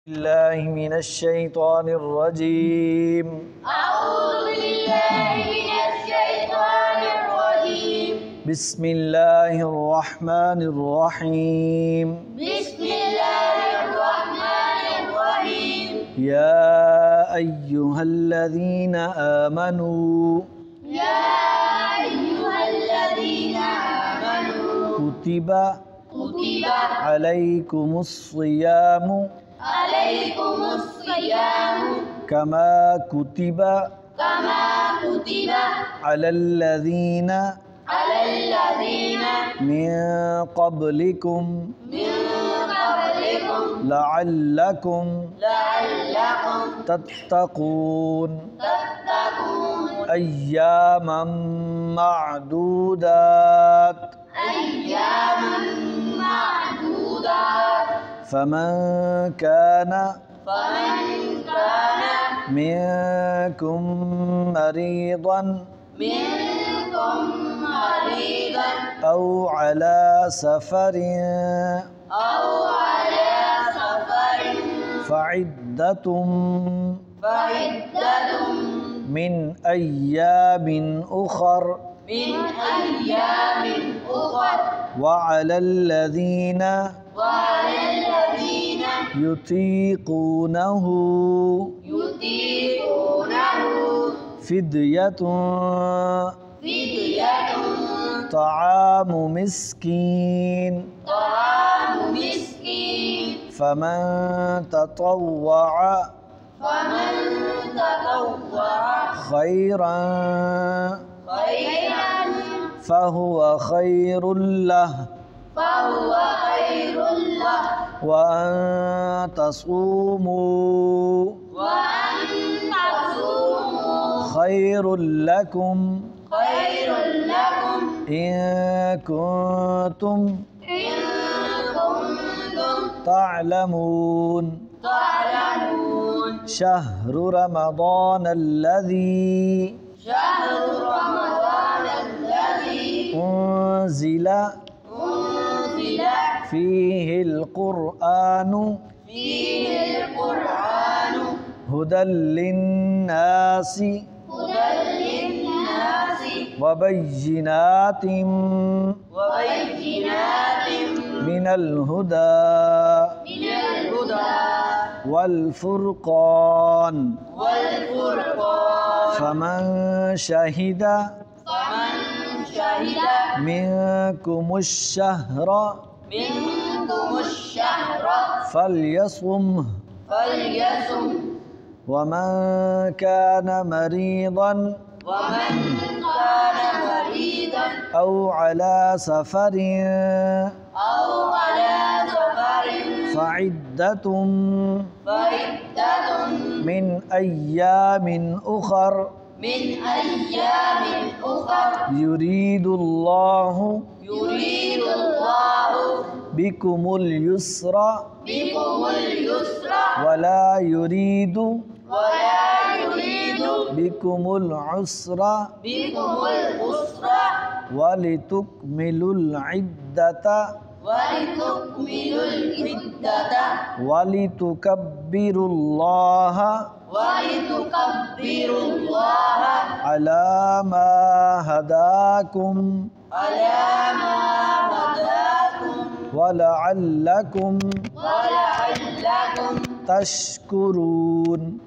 الله من الشيطان الرجيم. أعوذ بالله من الشيطان الرجيم. بسم الله الرحمن الرحيم. بسم الله الرحمن الرحيم. يا أيها الذين آمنوا يا أيها الذين آمنوا كتب عليكم الصيام كما كتب على الذين من قبلكم لعلكم تتقون أياما معدودات فمن كان منكم مريضا أو على سفر فعدة من أيام أخر وعلى الذين يطيقونه فدية طعام مسكين فمن تطوع خيرا فهو خير له وأن تصوموا خير لكم إن كنتم تعلمون شهر رمضان الذي أنزل فيه القرآن هدى للناس وبينات من الهدى والفرقان فمن شهد منكم الشهر فليصمه ومن كان مريضا أو على سفر فعدة من أيام أخر يريد الله بكم اليسر ولا يريد بكم العسر ولتكملوا العدة ولتكبروا الله على ما هداكم ولعلكم تشكرون.